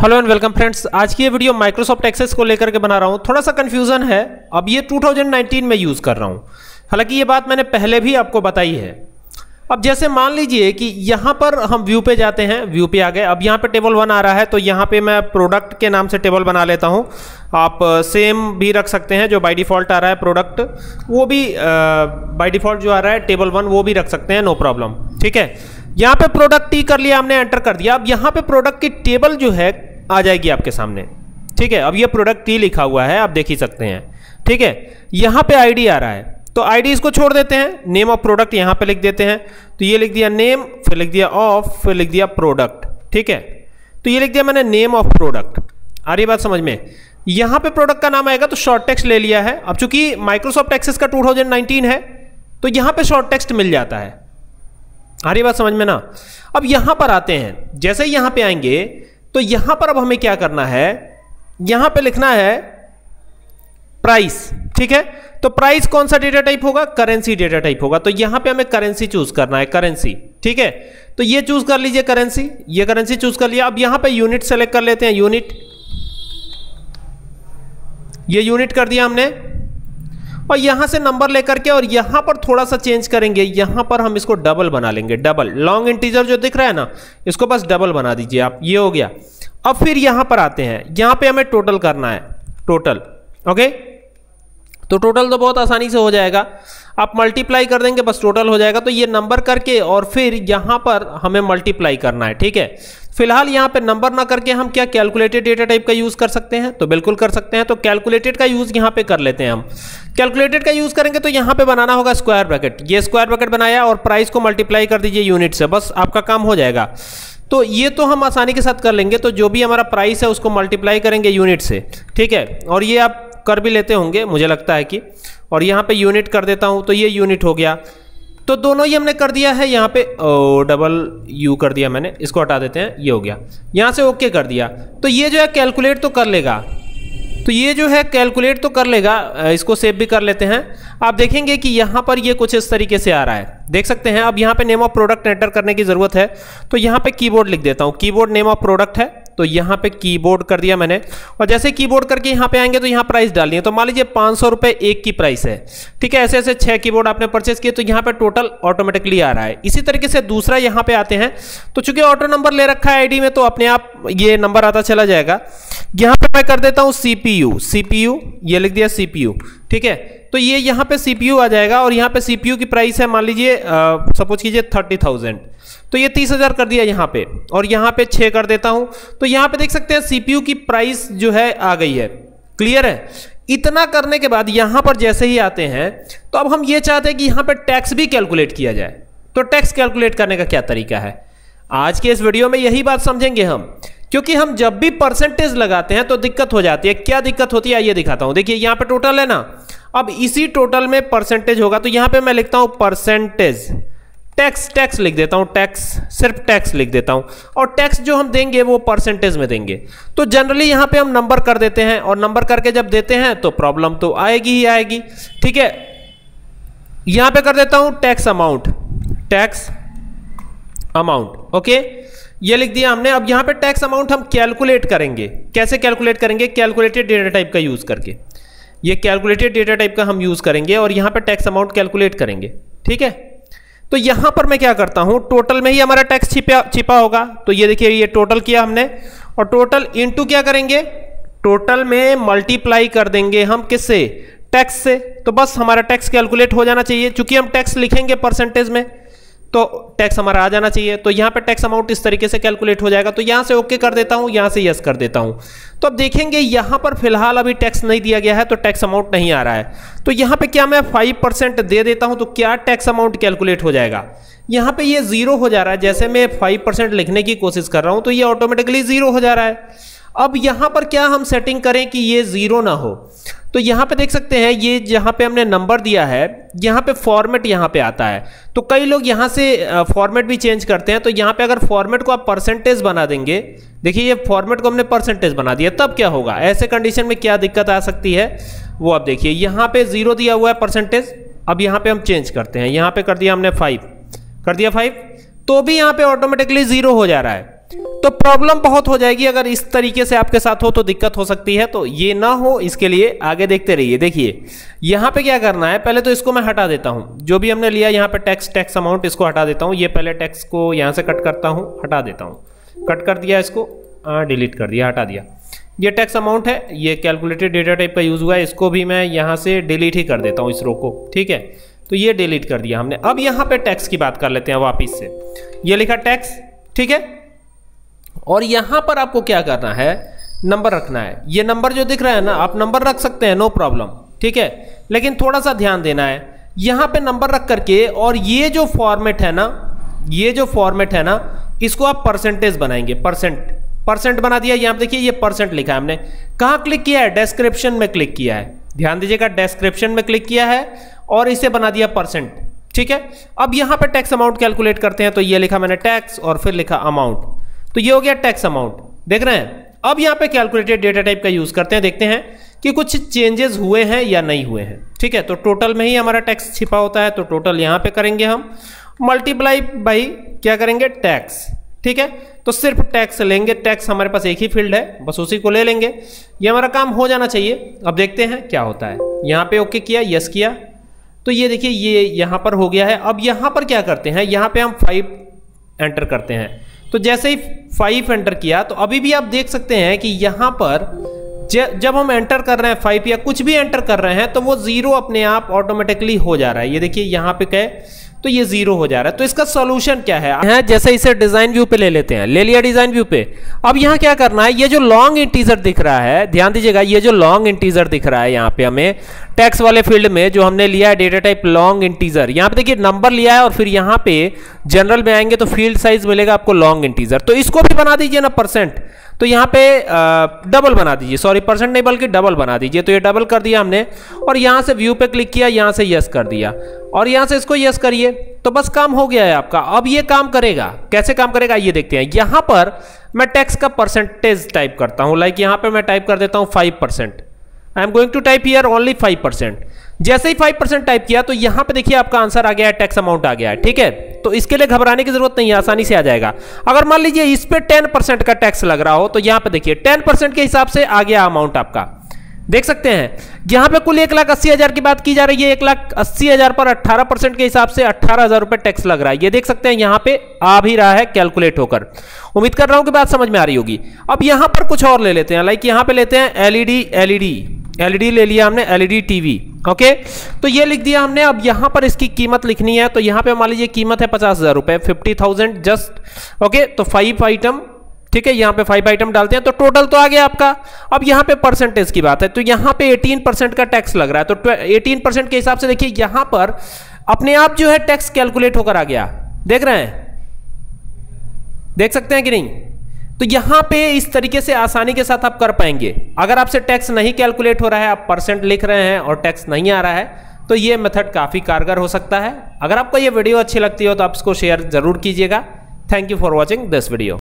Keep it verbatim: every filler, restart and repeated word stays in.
Hello and welcome friends. आज की ये वीडियो माइक्रोसॉफ्ट एक्सेस को लेकर के बना रहा हूँ। थोड़ा सा कंफ्यूजन है, अब ये टू थाउजेंड नाइनटीन में यूज़ कर रहा हूँ, हालांकि ये बात मैंने पहले भी आपको बताई है। अब जैसे मान लीजिए कि यहाँ पर हम व्यू पे जाते हैं, व्यू पे आ गए, अब यहाँ पे टेबल वन आ रहा है, तो यहाँ पे मैं प्रोडक्ट के नाम से टेबल बना लेता हूँ। आप सेम भी रख सकते हैं, जो बाय डिफ़ॉल्ट आ रहा है प्रोडक्ट, वो भी बाय डिफ़ॉल्ट जो आ रहा है टेबल वन, वो भी रख सकते हैं, नो प्रॉब्लम। ठीक है, यहाँ पे प्रोडक्ट टी कर लिया हमने, एंटर कर दिया। अब यहाँ पे प्रोडक्ट की टेबल जो है आ जाएगी आपके सामने। ठीक है, अब ये प्रोडक्ट टी लिखा हुआ है, आप देख ही सकते हैं। ठीक है, यहाँ पे आईडी आ रहा है, तो आईडी इसको छोड़ देते हैं, नेम ऑफ प्रोडक्ट यहाँ पे लिख देते हैं। तो ये लिख दिया नेम, फिर लिख दिया ऑफ, फिर लिख दिया प्रोडक्ट। ठीक है, तो ये लिख दिया मैंने नेम ऑफ प्रोडक्ट। आ रही बात समझ में? यहाँ पे प्रोडक्ट का नाम आएगा तो शॉर्ट टेक्स्ट ले लिया है। अब चूंकि माइक्रोसॉफ्ट एक्सेस का टू थाउजेंड नाइनटीन है, तो यहाँ पे शॉर्ट टेक्स्ट मिल जाता है। आ रही बात समझ में ना? अब यहाँ पर आते हैं, जैसे ही यहाँ पे आएंगे तो यहाँ पर अब हमें क्या करना है, यहाँ पे लिखना है प्राइस। ठीक है, तो प्राइस कौन सा डेटा टाइप होगा? करेंसी डेटा टाइप होगा। तो यहाँ पे हमें करेंसी चूज करना है, करेंसी। ठीक है, तो ये चूज कर लीजिए करेंसी, ये करेंसी चूज कर लिया। अब यहाँ पे यूनिट सेलेक्ट कर लेते हैं, यूनिट, ये यूनिट कर दिया हमने। और यहां से नंबर लेकर के और यहां पर थोड़ा सा चेंज करेंगे, यहां पर हम इसको डबल बना लेंगे, डबल। लॉन्ग इंटीजर जो दिख रहा है ना, इसको बस डबल बना दीजिए आप, ये हो गया। अब फिर यहां पर आते हैं, यहां पे हमें टोटल करना है, टोटल। ओके, तो टोटल तो बहुत आसानी से हो जाएगा, आप मल्टीप्लाई कर देंगे, बस टोटल हो जाएगा। तो ये नंबर करके और फिर यहां पर हमें मल्टीप्लाई करना है। ठीक है, फिलहाल यहां पे नंबर ना करके हम क्या कैलकुलेटेड डेटा टाइप का यूज कर सकते हैं? तो बिल्कुल कर सकते हैं। तो कैलकुलेटेड का यूज यहां पे कर लेते हैं हम। कैलकुलेटेड का यूज करेंगे तो यहां पे बनाना होगा स्क्वायर ब्रैकेट, ये स्क्वायर ब्रैकेट बनाया और प्राइस को मल्टीप्लाई कर दीजिए यूनिट से, बस आपका काम हो जाएगा। तो ये तो हम आसानी के साथ कर लेंगे। तो जो भी हमारा प्राइस है उसको मल्टीप्लाई करेंगे यूनिट से। ठीक है, और ये आप कर भी लेते होंगे मुझे लगता है कि, और यहाँ पे यूनिट कर देता हूँ, तो ये यूनिट हो गया। तो दोनों ही हमने कर दिया है। यहाँ पे ओ डबल यू कर दिया मैंने, इसको हटा देते हैं, ये हो गया। यहाँ से ओके कर दिया, तो ये जो है कैलकुलेट तो कर लेगा, तो ये जो है कैलकुलेट तो कर लेगा। इसको सेव भी कर लेते हैं। आप देखेंगे कि यहाँ पर ये कुछ इस तरीके से आ रहा है, देख सकते हैं। अब यहाँ पे नेम ऑफ प्रोडक्ट एंटर करने की जरूरत है, तो यहाँ पे कीबोर्ड लिख देता हूँ, कीबोर्ड नेम ऑफ प्रोडक्ट है, तो यहाँ पे कीबोर्ड कर दिया मैंने। और जैसे कीबोर्ड करके यहाँ पे आएंगे तो यहाँ प्राइस डालनी है, तो मान लीजिए पाँच सौ रुपये एक की प्राइस है। ठीक है, ऐसे ऐसे छः कीबोर्ड आपने परचेस किए, तो यहाँ पे टोटल ऑटोमेटिकली आ रहा है। इसी तरीके से दूसरा यहाँ पे आते हैं, तो चूंकि ऑटो नंबर ले रखा है आईडी में, तो अपने आप ये नंबर आता चला जाएगा। यहाँ पे मैं कर देता हूँ सीपीयू, सीपीयू ये लिख दिया सीपीयू। ठीक है, तो ये यहाँ पे सीपीयू आ जाएगा, और यहाँ पे सीपीयू की प्राइस है मान लीजिए सपोज कीजिए थर्टी थाउजेंड, तो ये तीस हजार कर दिया यहाँ पे, और यहाँ पे छः कर देता हूँ। तो यहाँ पे देख सकते हैं सीपीयू की प्राइस जो है आ गई है। क्लियर है? इतना करने के बाद यहाँ पर जैसे ही आते हैं, तो अब हम ये चाहते हैं कि यहाँ पे टैक्स भी कैलकुलेट किया जाए। तो टैक्स कैलकुलेट करने का क्या तरीका है, आज के इस वीडियो में यही बात समझेंगे हम। क्योंकि हम जब भी परसेंटेज लगाते हैं तो दिक्कत हो जाती है। क्या दिक्कत होती है ये दिखाता हूं। देखिए यहाँ पे टोटल है ना, अब इसी टोटल में परसेंटेज होगा, तो यहाँ पे मैं लिखता हूं परसेंटेज, टैक्स, टैक्स लिख देता हूं, टैक्स, सिर्फ टैक्स लिख देता हूं, और टैक्स जो हम देंगे वो परसेंटेज में देंगे। तो जनरली यहाँ पे हम नंबर कर देते हैं, और नंबर करके जब देते हैं तो प्रॉब्लम तो आएगी ही आएगी। ठीक है, यहाँ पे कर देता हूं tax amount, tax amount. Okay, ये लिख दिया हमने। अब यहाँ पे टैक्स अमाउंट हम कैलकुलेट करेंगे। कैसे कैलकुलेट करेंगे? कैलकुलेटेड डेटा टाइप का यूज करके। ये कैलकुलेटेड डेटा टाइप का हम यूज करेंगे और यहाँ पे टैक्स अमाउंट कैलकुलेट करेंगे। ठीक है, तो यहाँ पर मैं क्या करता हूँ, टोटल में ही हमारा टैक्स छिपा छिपा होगा। तो ये देखिए, ये टोटल किया हमने, और टोटल इंटू क्या करेंगे, टोटल में मल्टीप्लाई कर देंगे हम किससे? टैक्स से। तो बस हमारा टैक्स कैलकुलेट हो जाना चाहिए। चूंकि हम टैक्स लिखेंगे परसेंटेज में, तो टैक्स हमारा आ जाना चाहिए। तो यहाँ पे टैक्स अमाउंट इस तरीके से कैलकुलेट हो जाएगा। तो यहाँ से ओके कर देता हूँ, यहाँ से यस कर देता हूँ। तो अब देखेंगे यहाँ पर फिलहाल अभी टैक्स नहीं दिया गया है, तो टैक्स अमाउंट नहीं आ रहा है। तो यहाँ पे क्या मैं फाइव परसेंट दे देता हूँ, तो क्या टैक्स अमाउंट कैलकुलेट हो जाएगा? यहाँ पे ये जीरो हो जा रहा है। जैसे मैं फाइव परसेंट लिखने की कोशिश कर रहा हूँ, तो ये ऑटोमेटिकली जीरो हो जा रहा है। अब यहाँ पर क्या हम सेटिंग करें कि ये जीरो ना हो? तो यहाँ पे देख सकते हैं, ये जहाँ पे हमने नंबर दिया है, यहाँ पे फॉर्मेट यहाँ पे आता है। तो कई लोग यहाँ से फॉर्मेट भी चेंज करते हैं। तो यहाँ पे अगर फॉर्मेट को आप परसेंटेज बना देंगे, देखिए ये फॉर्मेट को हमने परसेंटेज बना दिया, तब क्या होगा? ऐसे कंडीशन में क्या दिक्कत आ सकती है वो आप देखिए। यहाँ पे जीरो दिया हुआ है परसेंटेज, अब यहाँ पे हम चेंज करते हैं, यहाँ पे कर दिया हमने फाइव, कर दिया फाइव, तो भी यहाँ पे ऑटोमेटिकली जीरो हो जा रहा है। तो प्रॉब्लम बहुत हो जाएगी अगर इस तरीके से आपके साथ हो तो दिक्कत हो सकती है। तो ये ना हो इसके लिए आगे देखते रहिए। देखिए यहाँ पे क्या करना है, पहले तो इसको मैं हटा देता हूँ, जो भी हमने लिया यहाँ पे टैक्स टैक्स अमाउंट इसको हटा देता हूँ। ये पहले टैक्स को यहाँ से कट करता हूँ, हटा देता हूँ, कट कर दिया इसको, हाँ डिलीट कर दिया, हटा दिया। ये टैक्स अमाउंट है, ये कैलकुलेटेड डेटा टाइप का यूज हुआ है, इसको भी मैं यहाँ से डिलीट ही कर देता हूँ इस रो को, ठीक है। तो ये डिलीट कर दिया हमने। अब यहाँ पे टैक्स की बात कर लेते हैं वापिस से। ये लिखा टैक्स, ठीक है। और यहां पर आपको क्या करना है, नंबर रखना है। ये नंबर जो दिख रहा है ना, आप नंबर रख सकते हैं, नो प्रॉब्लम, ठीक है। लेकिन थोड़ा सा ध्यान देना है, यहां पे नंबर रख करके, और ये जो फॉर्मेट है ना, ये जो फॉर्मेट है ना, इसको आप परसेंटेज बनाएंगे। परसेंट परसेंट बना दिया। यहां पे देखिए ये परसेंट लिखा है हमने। कहां क्लिक किया है, डिस्क्रिप्शन में क्लिक किया है। ध्यान दीजिएगा, डिस्क्रिप्शन में क्लिक किया है और इसे बना दिया परसेंट, ठीक है। अब यहां पे टैक्स अमाउंट कैलकुलेट करते हैं। तो ये लिखा मैंने टैक्स और फिर लिखा अमाउंट, तो ये हो गया टैक्स अमाउंट, देख रहे हैं। अब यहाँ पे कैलकुलेटेड डेटा टाइप का यूज करते हैं, देखते हैं कि कुछ चेंजेस हुए हैं या नहीं हुए हैं, ठीक है। तो टोटल में ही हमारा टैक्स छिपा होता है, तो टोटल यहाँ पे करेंगे हम, मल्टीप्लाई बाई क्या करेंगे, टैक्स, ठीक है। तो सिर्फ टैक्स लेंगे, टैक्स हमारे पास एक ही फील्ड है, बस उसी को ले लेंगे। ये हमारा काम हो जाना चाहिए। अब देखते हैं क्या होता है। यहाँ पे ओके किया, यस किया, तो ये देखिए ये यहाँ पर हो गया है। अब यहाँ पर क्या करते हैं, यहाँ पे हम फाइव एंटर करते हैं। तो जैसे ही फाइव एंटर किया, तो अभी भी आप देख सकते हैं कि यहां पर जब हम एंटर कर रहे हैं फाइव या कुछ भी एंटर कर रहे हैं, तो वो जीरो अपने आप ऑटोमेटिकली हो जा रहा है। ये देखिए यहां पे क्या है, तो ये जीरो हो जा रहा है। तो इसका सॉल्यूशन क्या है, जैसे इसे डिजाइन व्यू पे ले लेते हैं, ले लिया डिजाइन व्यू पे। अब यहां क्या करना है, ये जो लॉन्ग इंटीजर दिख रहा है, ध्यान दीजिएगा, ये जो लॉन्ग इंटीजर दिख रहा है यहाँ पे हमें टैक्स वाले फील्ड में जो हमने लिया है डेटा टाइप लॉन्ग इंटीजर, यहाँ पे देखिए नंबर लिया है और फिर यहाँ पे जनरल में आएंगे तो फील्ड साइज मिलेगा आपको लॉन्ग इंटीजर। तो इसको भी बना दीजिए ना परसेंट, तो यहाँ पे डबल बना दीजिए, सॉरी परसेंट नहीं बल्कि डबल बना दीजिए। तो ये डबल कर दिया हमने और यहाँ से व्यू पे क्लिक किया, यहाँ से यस कर दिया और यहाँ से इसको यस करिए, तो बस काम हो गया है आपका। अब ये काम करेगा, कैसे काम करेगा ये देखते हैं। यहाँ पर मैं टैक्स का परसेंटेज टाइप करता हूँ, लाइक यहाँ पे मैं टाइप कर देता हूँ five percent. I am going to type here only five percent. जैसे ही फाइव परसेंट टाइप किया तो यहाँ पे देखिए आपका आंसर आ गया है, टैक्स अमाउंट आ गया है, ठीक है। तो इसके लिए घबराने की जरूरत नहीं है, आसानी से आ जाएगा। अगर मान लीजिए इस पे टेन परसेंट का टैक्स लग रहा हो, तो यहाँ पे देखिए टेन परसेंट के हिसाब से आ गया अमाउंट आपका, देख सकते हैं। यहाँ पे कुल एक लाख अस्सी हजार की बात की जा रही है, एक लाख अस्सी हजार पर अट्ठारह परसेंट के हिसाब से अट्ठारह हजार रुपए टैक्स लग रहा है। ये देख सकते हैं यहाँ पे आ भी रहा है कैलकुलेट होकर। उम्मीद कर रहा हूं कि बात समझ में आ रही होगी। अब यहाँ पर कुछ और ले लेते हैं, लाइक यहाँ पे लेते हैं एलईडी, एलईडी एलईडी ले लिया हमने, एलईडी टीवी, ओके। तो ये लिख दिया हमने। अब यहाँ पर इसकी कीमत लिखनी है, तो यहाँ पे मान लीजिए कीमत है पचास हजार रुपए, फिफ्टी थाउजेंड जस्ट, ओके। तो फाइव आइटम, ठीक है, यहाँ पे फाइव आइटम डालते हैं तो टोटल तो आ गया आपका। अब यहाँ पे परसेंटेज की बात है, तो यहाँ पे एटीन परसेंट का टैक्स लग रहा है, तो एटीन परसेंट के हिसाब से देखिए यहाँ पर अपने आप जो है टैक्स कैलकुलेट होकर आ गया, देख रहे हैं, देख सकते हैं कि नहीं। तो यहां पे इस तरीके से आसानी के साथ आप कर पाएंगे। अगर आपसे टैक्स नहीं कैलकुलेट हो रहा है, आप परसेंट लिख रहे हैं और टैक्स नहीं आ रहा है, तो ये मेथड काफी कारगर हो सकता है। अगर आपको ये वीडियो अच्छी लगती हो तो आप इसको शेयर जरूर कीजिएगा। Thank you for watching this video.